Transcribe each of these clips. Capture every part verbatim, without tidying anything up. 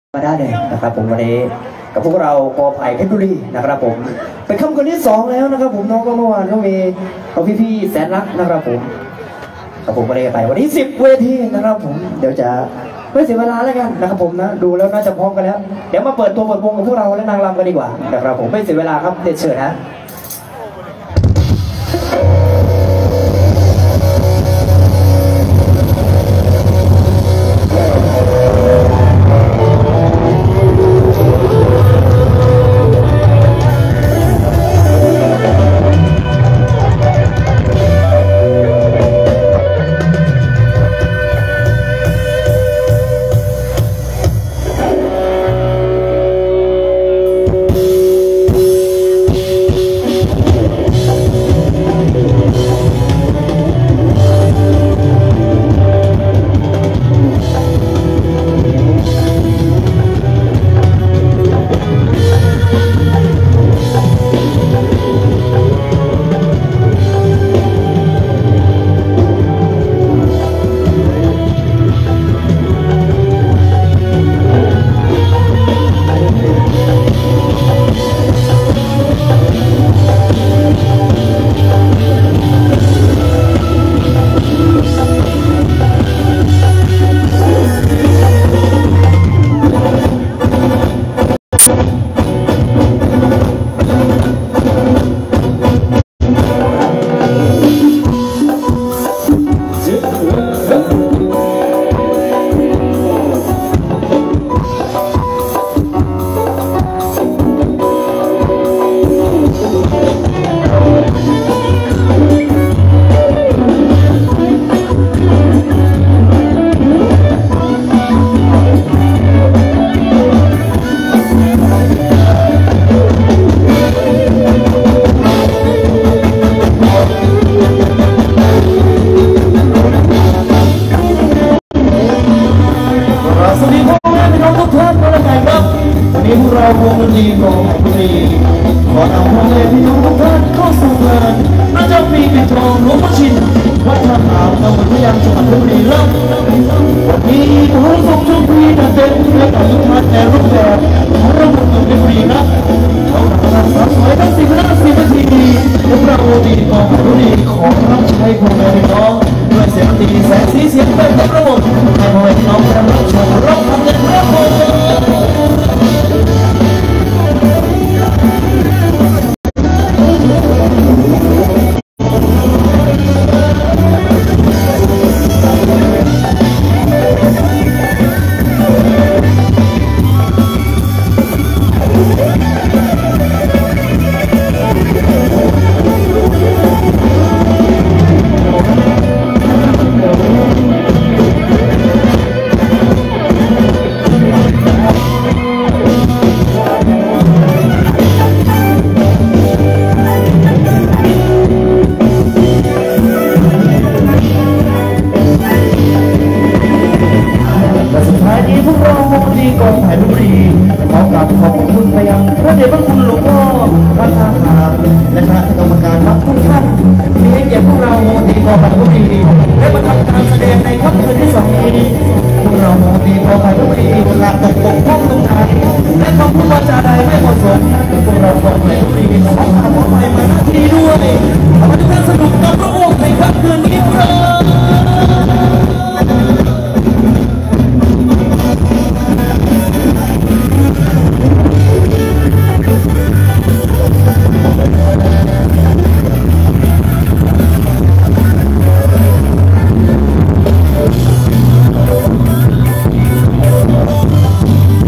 มาได้เลยนะครับผมวันนี้กับพวกเรากอไผ่เพชรบุรีนะครับผมเป็นค่ำคืนที่สองแล้วนะครับผมน้องก็เมื่อวานก็มีเอาพี่ๆแสนรักนะครับผมกับผมวันนี้ไปวันนี้สิบเวทีนะครับผมเดี๋ยวจะไม่เสียเวลาแล้วกันนะครับผมนะดูแล้วน่าจะพร้อมกันแล้วเดี๋ยวมาเปิดตัวเปิดวงกับพวกเราและนางรำกันดีกว่านะครับผมไม่เสียเวลาครับเด็ดเชิญนะ We'll be right back.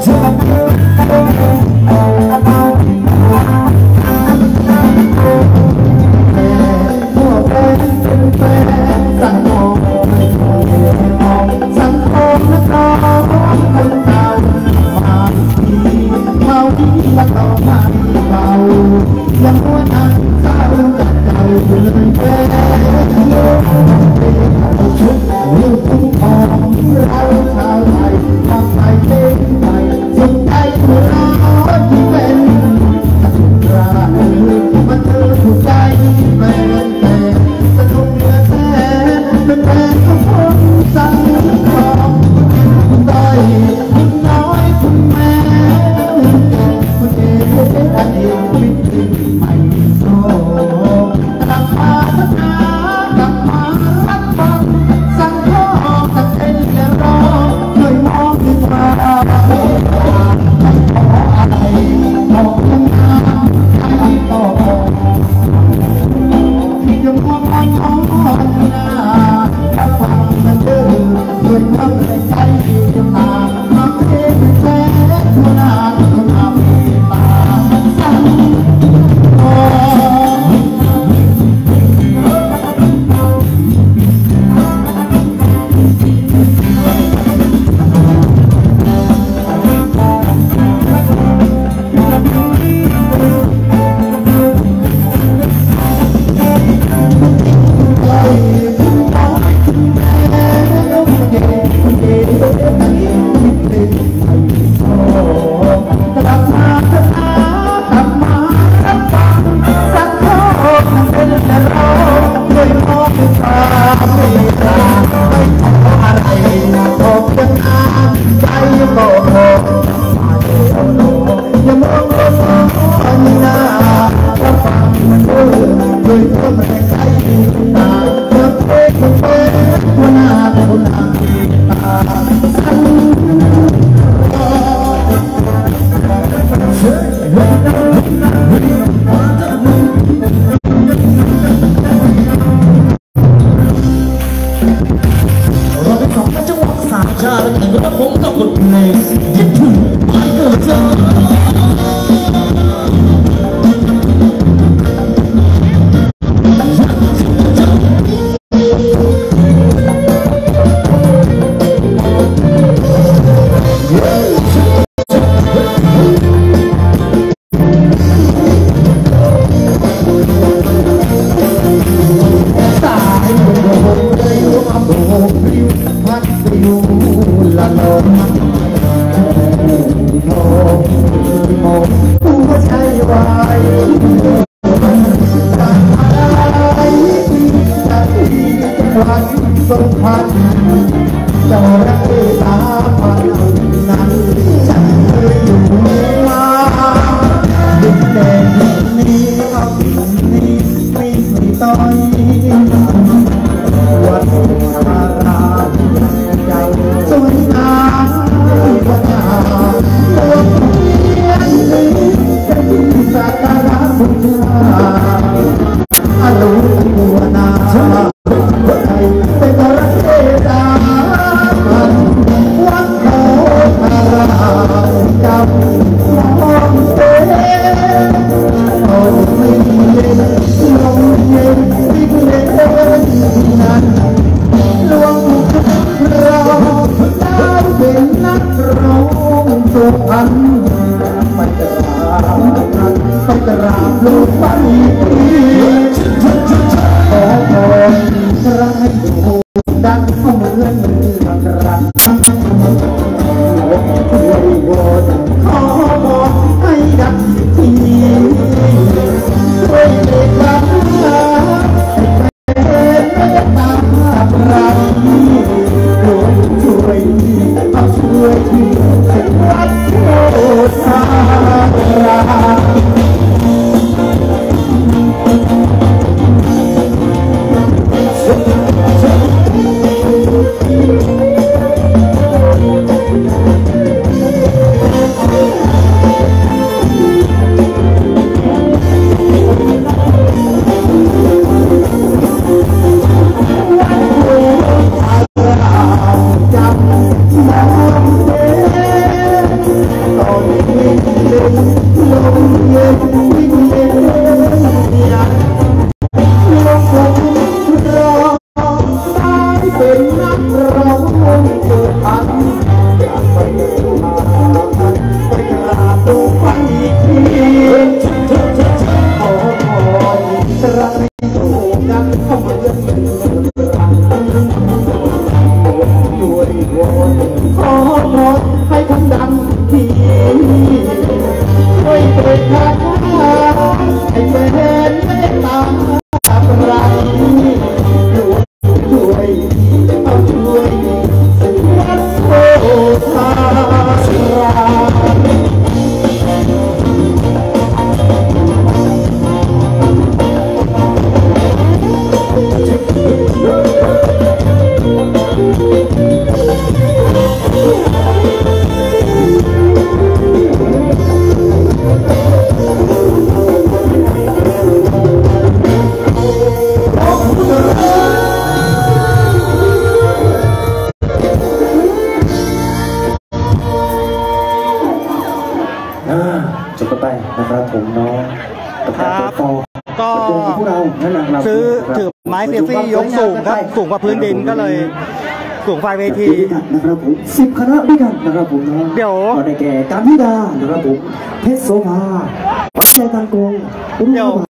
ช่วยที่สิวัดโให้แฟนไม่ตามอะไรช่วยเอาช่วยวัดโอภาสราจบกันไปนะครับผมน้องครับก็พวกเรานั่นแหละครับซื้อถือไม้เซลฟี่ยกสูงครับสูงกว่าพื้นดินก็เลยสูงไฟเวทีนะครับผมสิบคณะด้วยกันนะครับผมน้องเดี๋ยวได้แก่การพิดานะครับผมเพชรโสภาปัจจัยการโกง